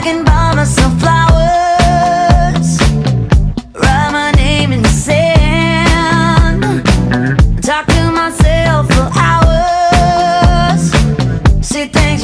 can buy myself flowers, write my name in the sand, talk to myself for hours, see things